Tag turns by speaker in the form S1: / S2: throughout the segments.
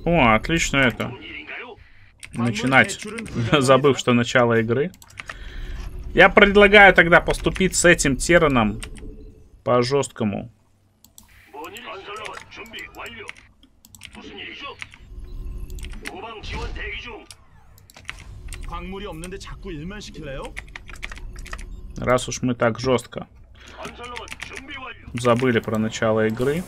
S1: О, отлично это. Начинать, забыв, что начало игры. Я предлагаю тогда поступить с этим Тераном по-жесткому. Раз уж мы так жестко забыли про начало игры.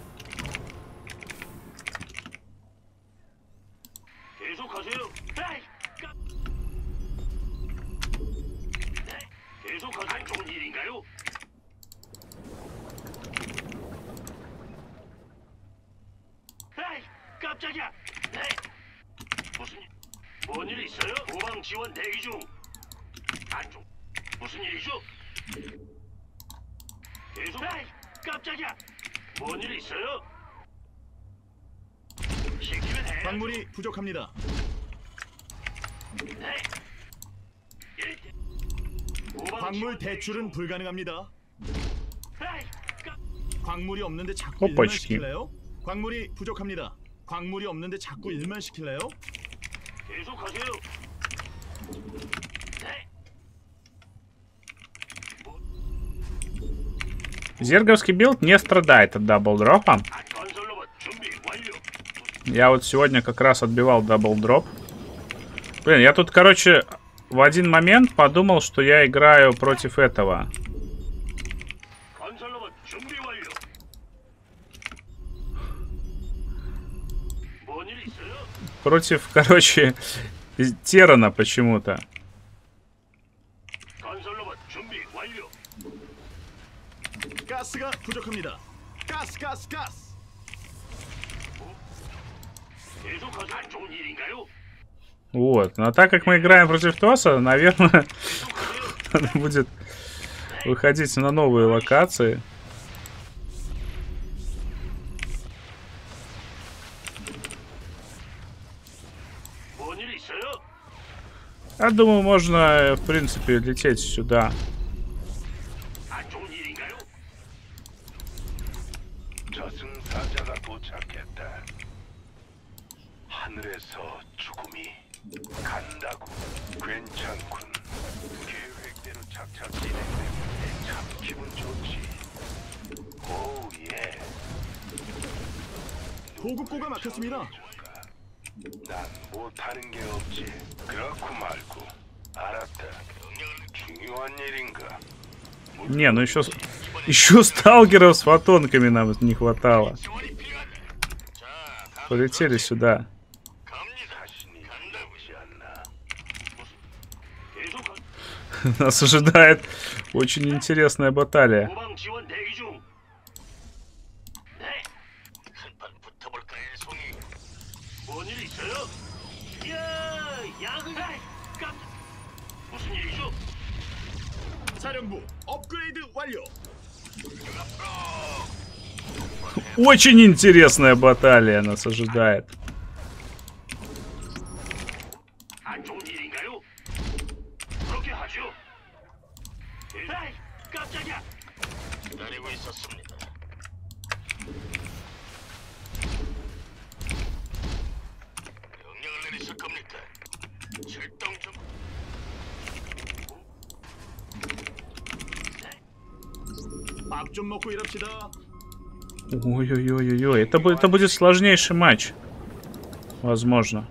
S2: 광물이 부족합니다. 광물 대출은 불가능합니다. 광물이 없는데 자꾸 일만 시킬래요? 광물이 부족합니다. 광물이 없는데 자꾸 일만 시킬래요? 계속하세요.
S1: Зерговский билд не страдает от даблдропа. Я вот сегодня как раз отбивал даблдроп. Блин, я тут, короче, в один момент подумал, что я играю против этого. Против, короче, Терана почему-то.
S2: 가스가 부족합니다. 가스.
S1: Вот. Но так как мы играем против ТОСа, наверное, надо будет выходить на новые локации. Я думаю, можно, в принципе, лететь сюда.
S2: 보급고가 막혔습니다.
S3: 난 못하는 게 없지. 그렇고 말고. 알았다. 중요한 일인가?
S1: Не, ну еще сталкеров с фотонками нам не хватало. Полетели сюда. Нас ожидает очень интересная баталия. Очень интересная баталия нас ожидает. Ой-ой-ой-ой-ой. Это будет сложнейший матч. Возможно.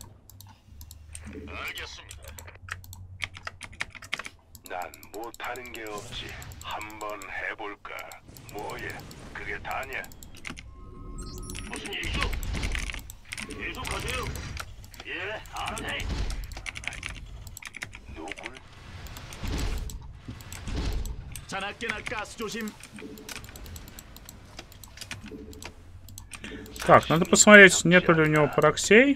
S1: Так, надо посмотреть, нету ли у него проксей.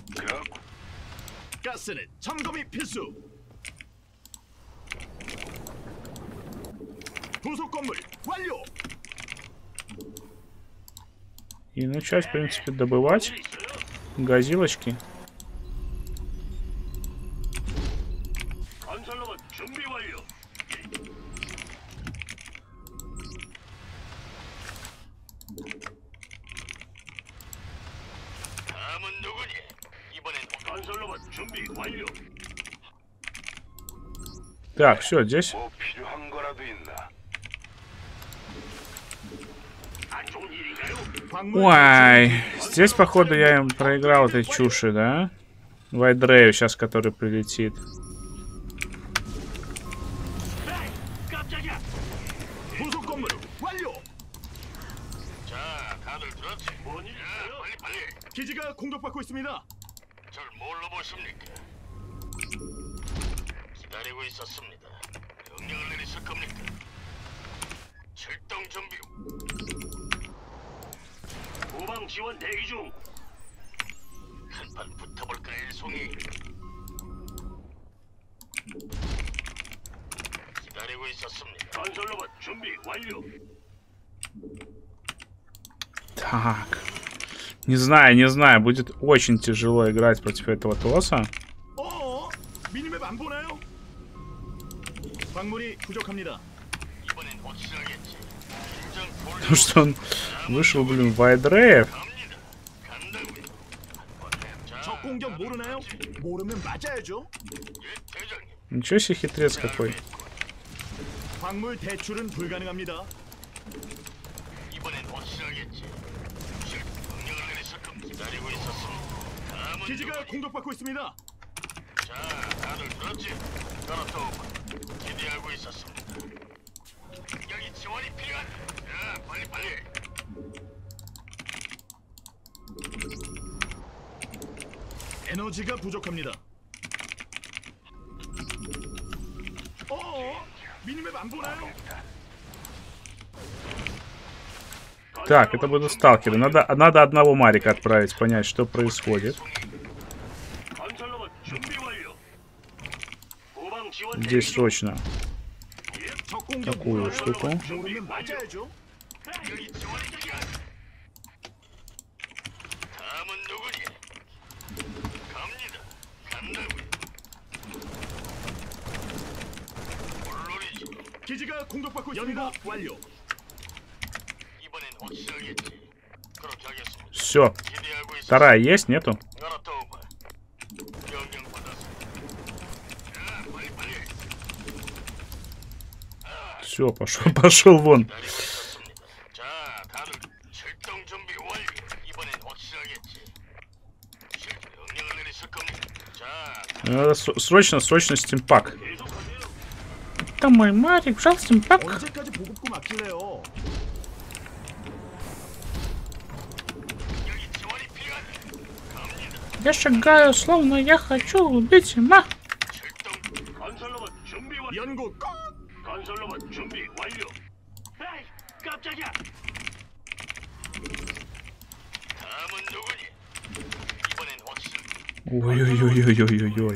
S1: И начать, в принципе, добывать газилочки. Так, все, здесь.
S3: 뭐 필요한 거라도 있나?
S1: Ой, здесь, походу, я им проиграл этой чуши, да? Вайдрею сейчас, который прилетит.
S2: 기지가 공격받고 있습니다.
S3: 절 뭘로 보십니까? 기다리고 있었습니다. 명령을 내리실 겁니까? 출동 준비. 후방 지원 대기 중. 한판 붙어볼까 일송이. 기다리고 있었습니다. 건설 로봇 준비 완료.
S1: Так. Не знаю, будет очень тяжело играть против этого ТОСа.
S2: 미니맵 안 보나요? 광물이 부족합니다.
S3: 이번엔 확실하겠지.
S1: Потому что он вышел, блин, Вайдреев.
S2: 적 공격 모르나요? 모르면 맞아야죠.
S1: Ничего себе хитрец какой.
S2: 광물 대출은 불가능합니다.
S3: 이번엔 확실하겠지. 명령을 내리실 겁니다. 기다리고 있었습니다.
S2: 기지가 공격받고 있습니다.
S3: 자, 다들 들었지? 따라서 기대하고 있었습니다. 여기 지원이 필요하다. 자, 빨리.
S2: 에너지가 부족합니다. 미니맵 안 보나요?
S1: Так, это будут сталкеры. Надо одного Марика отправить, понять, что происходит. Здесь срочно такую штуку.
S2: 기지가 공격받고 있습니다. 완료.
S3: 이번엔 확실하겠지. 그렇게 하겠습니다.
S1: Все. Вторая есть? Нету? Все, пошел вон. Надо срочно стимпак. Это мой Марик, взял стимпак. Я шагаю, словно я хочу убить ма. Ой-ой-ой-ой-ой-ой.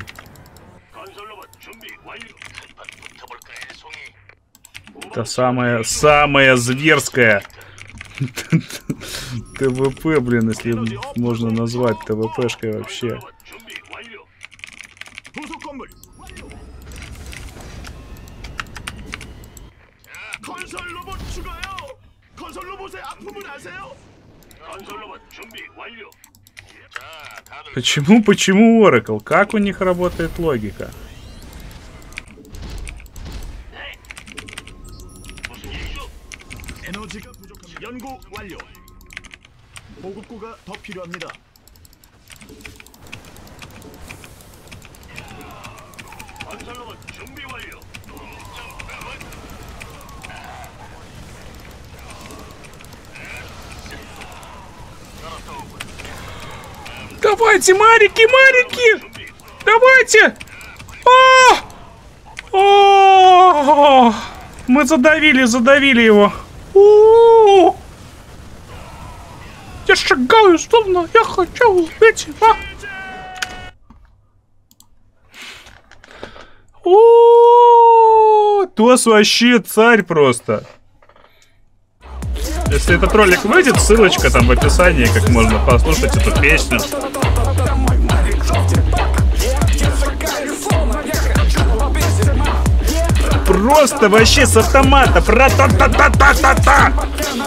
S1: Это самая зверская ТВП, блин, если можно назвать ТВПшкой вообще. Почему Oracle? Как у них работает логика?
S2: 연구 완료. 보급고가 더 필요합니다. 건설로봇 준비 완료.
S1: Давайте, Марики! Давайте! Мы задавили его. Я шагаю, словно я хочу убить его. Тос вообще царь просто. Если этот ролик выйдет, ссылочка там в описании, как можно послушать эту песню. Просто вообще с автомата. Пра-та-та-та-та-та-та.